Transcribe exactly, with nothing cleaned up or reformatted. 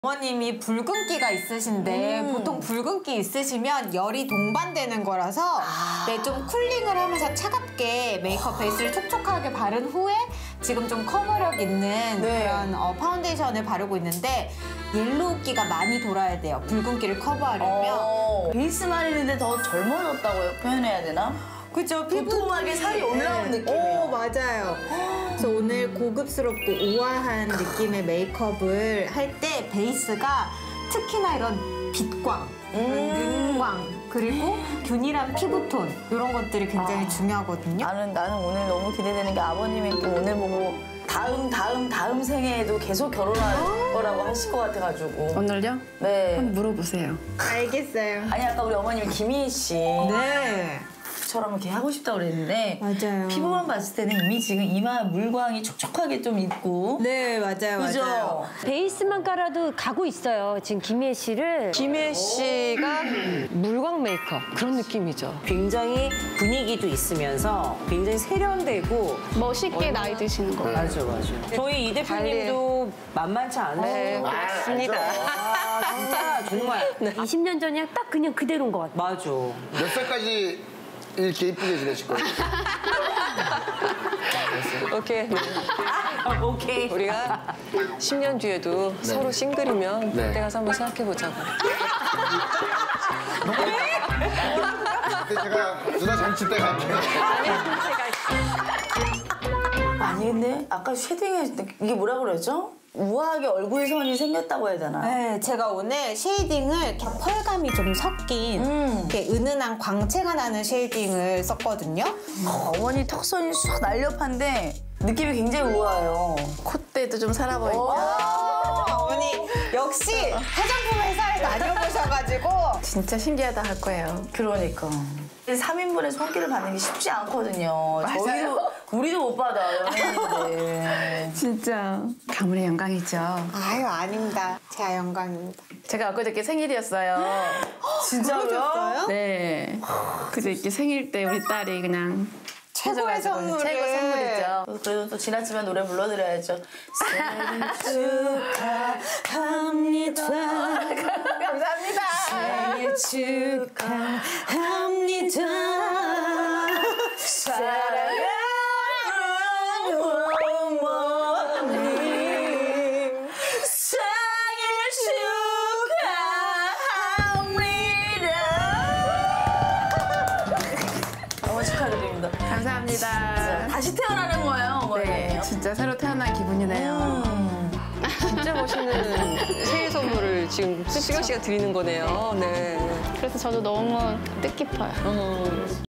어머님이 붉은기가 있으신데 음. 보통 붉은기 있으시면 열이 동반되는 거라서 아. 네, 좀 쿨링을 하면서 차갑게 메이크업 베이스를 촉촉하게 바른 후에 지금 좀 커버력 있는 네. 그런 어, 파운데이션을 바르고 있는데 옐로우기가 많이 돌아야 돼요. 붉은기를 커버하려면. 어, 베이스만 있는데 더 젊어졌다고 표현해야 되나? 그죠? 도톰하게 살이 올라온 네. 느낌이에요. 오, 맞아요. 그래서 오늘 고급스럽고 우아한 느낌의 메이크업을 할 때 베이스가 특히나 이런 빛광, 음. 윤광, 그리고 균일한 피부톤 이런 것들이 굉장히 아. 중요하거든요. 나는 나는 오늘 너무 기대되는 게 아버님이 또 오늘 보고 다음 다음 다음 생애에도 계속 결혼할 거라고 하실 것 같아가지고. 오늘요? 네. 한번 물어보세요. 알겠어요. 아니 아까 우리 어머님이 김희애 씨. 네. 처럼 이렇게 하고 싶다고 그랬는데 맞아요. 피부만 봤을 때는 이미 지금 이마 물광이 촉촉하게 좀 있고 네, 맞아요. 그죠? 맞아요. 베이스만 깔아도 가고 있어요. 지금 김희애 씨를. 김혜 씨가 물광 메이크업 그런 느낌이죠. 굉장히 분위기도 있으면서 굉장히 세련되고 멋있게 나이 드시는 거. 맞아 맞아. 저희 이 대표님도 만만치 않으세요. 네, 맞습니다. 아, 진짜 정말 이십 년 전이랑 딱 그냥 그대로인 것 같아요. 맞아. 몇 살까지 이렇게 이쁘게 지내실 거예요? 오케이. 아, 오케이. 우리가 십 년 뒤에도 서로 싱글이면 네. 그때 가서 한번 생각해 보자고. 그때 제가 누나 잔치 때 갈게요. 아니 근데 아까 쉐딩했을 때 이게 뭐라 그랬죠? 우아하게 얼굴선이 생겼다고 해야 되나? 네, 제가 오늘 쉐이딩을 이렇게 펄감이 좀 섞인 음. 이렇게 은은한 광채가 나는 쉐이딩을 썼거든요. 어, 어머니 턱선이 쑥 날렵한데 느낌이 굉장히 우아해요. 콧대도 좀 살아 보이고. 어머니 역시 화장품 회사에 다녀보셔가지고 진짜 신기하다 할 거예요. 그러니까. 삼 인분의 손길을 받는 게 쉽지 않거든요. 저희도 우리도 못 받아요, 연예인인데. 진짜 가문의 영광이죠. 아유 아닙니다. 제 영광입니다. 제가 엊그저께 생일이었어요. 진짜요? 네. 그저께 생일 때 우리 딸이 그냥 최고의 해줘가지고 선물을. 최고 선물이죠. 그래도 또 지났지만 노래 불러드려야죠. 생일 축하합니다. 감사합니다. 생일 축하합니다. 사랑하는 어머님 생일 축하합니다. 너무 축하드립니다. 감사합니다. 다시 태어나는 거예요, 어머니. 네, 진짜 새로 태어난 기분이네요. 진짜 멋있는 생일 선물을 지금 시경 씨가 드리는 거네요. 네. 그래서 저도 너무 뜻깊어요. 어.